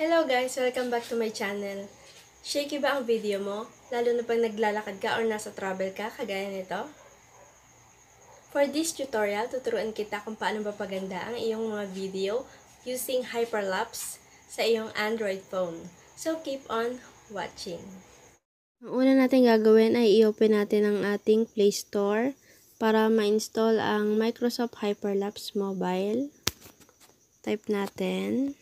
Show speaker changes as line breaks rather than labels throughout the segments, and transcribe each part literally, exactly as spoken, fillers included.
Hello guys! Welcome back to my channel. Shaky ba ang video mo? Lalo na pag naglalakad ka or nasa travel ka, kagaya nito? For this tutorial, tuturuan kita kung paano mapaganda ang iyong mga video using hyperlapse sa iyong Android phone. So keep on watching!
Ang una natin gagawin ay i-open natin ang ating Play Store para ma-install ang Microsoft Hyperlapse Mobile. Type natin.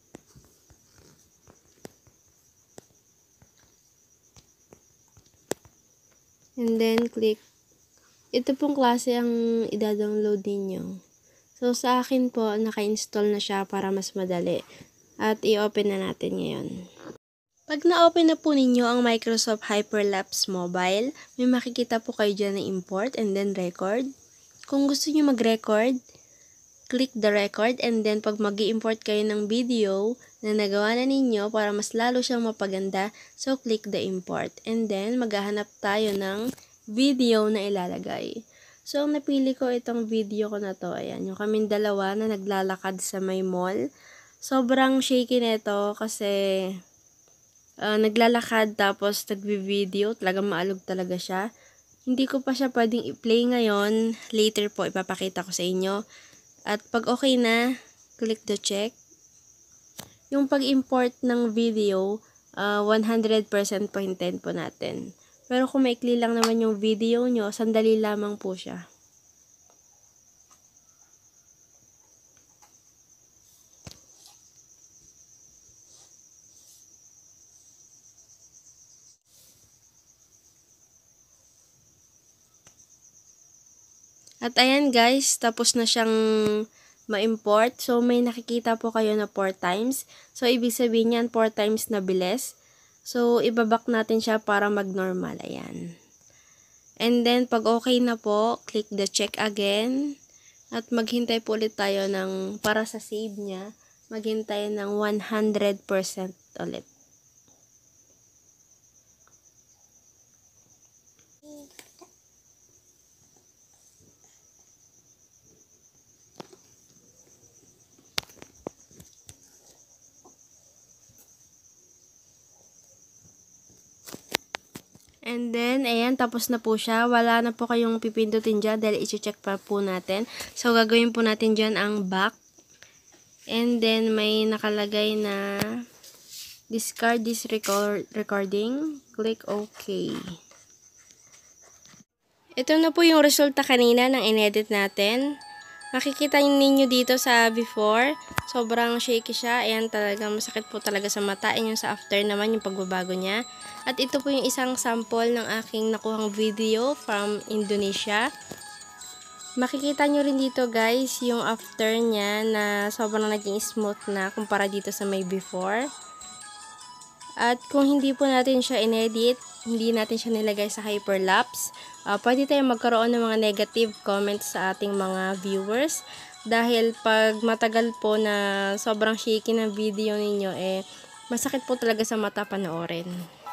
And then, click. Ito pong klase ang ida-download ninyo. So, sa akin po, naka-install na siya para mas madali. At i-open na natin ngayon. Pag na-open na po ninyo ang Microsoft Hyperlapse Mobile, may makikita po kayo dyan na import and then record. Kung gusto nyo mag-record, click the record and then pag mag-i-import kayo ng video na nagawa na ninyo para mas lalo siyang mapaganda, so click the import. And then, maghahanap tayo ng video na ilalagay. So, ang napili ko itong video ko na to. Ayan, yung kaming dalawa na naglalakad sa may mall. Sobrang shaky nito kasi uh, naglalakad tapos nagbi-video. Talagang maalog talaga siya. Hindi ko pa siya pwedeng i-play ngayon. Later po, ipapakita ko sa inyo. At pag okay na, click the check. Yung pag-import ng video, uh, one hundred percent po hintayin po natin. Pero kung maikli lang naman yung video nyo, sandali lamang po siya. At ayan guys, tapos na siyang ma-import. So, may nakikita po kayo na four times. So, ibig sabihin yan, four times na bilis. So, ibabak natin siya para mag-normal. Ayan. And then, pag okay na po, click the check again. At maghintay po ulit tayo ng, para sa save niya, maghintay ng one hundred percent ulit. And then, ayan, tapos na po siya. Wala na po kayong pipindutin dyan dahil i-check pa po natin. So, gagawin po natin dyan ang back. And then, may nakalagay na discard this record recording. Click OK. Ito na po yung resulta kanina ng inedit natin. Makikita ninyo dito sa before, sobrang shaky siya. Ayan, talagang masakit po talaga sa mata. And yung sa after naman, yung pagbabago niya. At ito po yung isang sample ng aking nakuhang video from Indonesia. Makikita nyo rin dito guys, yung after niya na sobrang naging smooth na kumpara dito sa may before. At kung hindi po natin siya inedit, hindi natin siya nilagay sa hyperlapse, uh, pwede tayong magkaroon ng mga negative comments sa ating mga viewers. Dahil pag matagal po na sobrang shaky ng video ninyo, eh, masakit po talaga sa mata panoorin.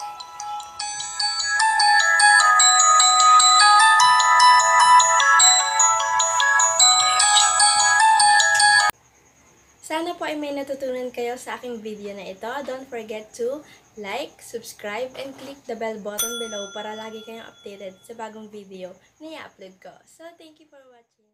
Sana po ay may natutunan kayo sa aking video na ito. Don't forget to like, subscribe, and click the bell button below para lagi kayong updated sa bagong video na i-upload ko. So, thank you for watching.